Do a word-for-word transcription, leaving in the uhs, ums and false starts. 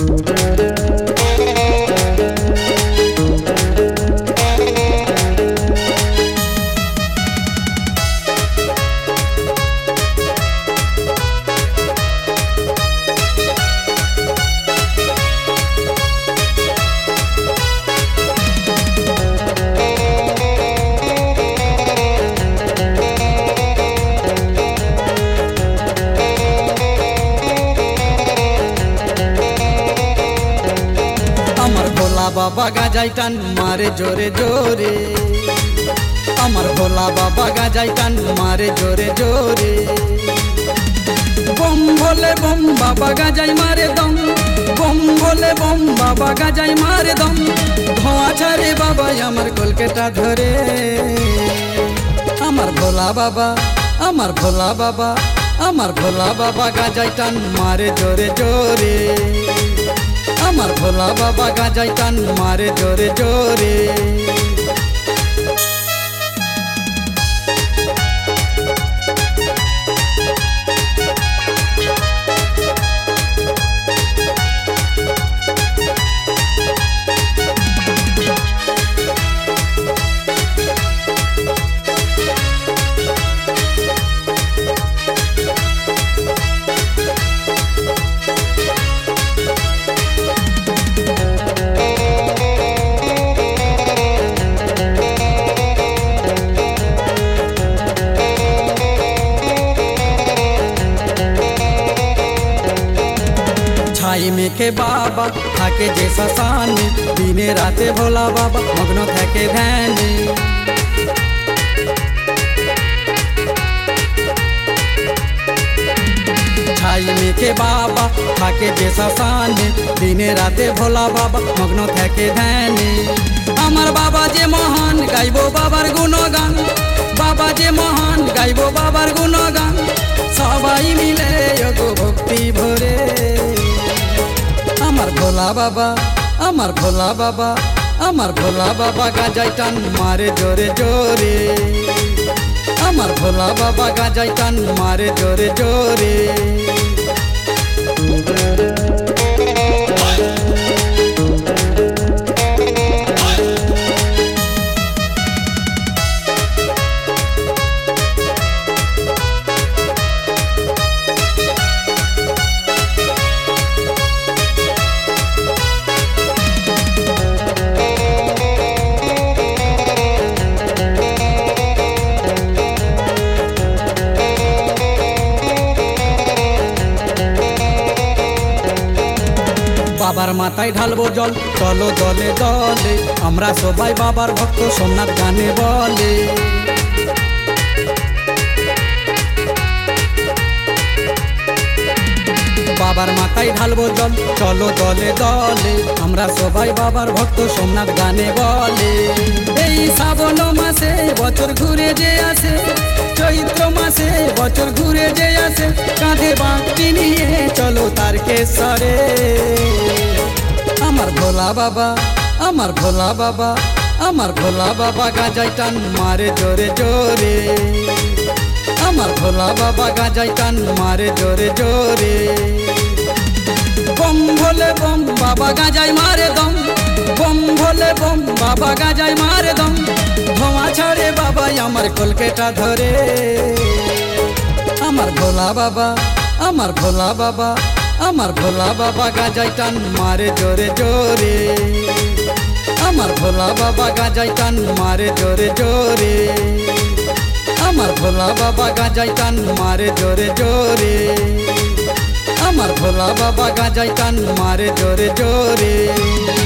बाबा गाजाई टान मारे जोरे जोरे, अमर भोला बाबा गाजाई टान मारे जोरे जोरे। बम भोले बम बाबा गाजाई मारे दम, बम भोले बम बाबा गाजाई मारे दम। धोआ छारे बाबा अमर कलकेटा धरे, अमर भोला बाबा अमर भोला बाबा अमर भोला बाबा गाजाई टान मारे जोरे जोरे, अमर भोला बाबा गाजाई टान मारे जोरे जोरे। छाई में के बाबा थाके जैसा सानी, दिने राते भोला बाबा मग्न थाके ध्याने। छाई में के बाबा थाके जैसा सानी, दिने राते भोला बाबा मग्न थाके ध्याने। अमर बाबा जे महान गाइबो बाबार गुणगान, बाबा जे महान गाइबो बाबार गुणगान। सबाई मिले एगो भक्ति भरे, अमर भोला बाबा अमर भोला बाबा अमर भोला बाबा गाजाई टान मारे जोरे जोरे, अमर भोला बाबा गाजाई टान मारे जोरे जोरे। बाबार माथाय ढालबो जल चलो दले दले, আমরা সবাই বাবার ভক্ত সোমনাথ গানে বলে। বাবার মাথায় ঢালবো জল চলো দলে দলে, আমরা সবাই বাবার ভক্ত সোমনাথ গানে বলে। এই শ্রাবণ মাসে বছর ঘুরে যে আসে, চৈত্র মাসে বছর ঘুরে যে আসে, কাঁধে বাঁকটি নিয়ে চলো তারকেশ্বরে। अमर भोला बाबा अमर भोला बाबा अमर भोला बाबा गाजाई टान मारे जोरे जोरे, अमर भोला बाबा गाजाई टान मारे जोरे जोरे। बम भोले बम बाबा गाजाई मारे दम, बम भोले बम बाबा गाजाई मारे दम। धोआ छाड़े बाबा अमर कलकेटा धरे, अमर भोला बाबा अमर भोला बाबा अमर भोला बाबा गाजाई टान मारे जोरे जोरे, अमर भोला बाबा गाजाई टान मारे जोरे जोरे, अमर भोला बाबा गाजाई टान मारे जोरे जोरे, अमर भोला बाबा गाजाई टान मारे जोरे जोरे।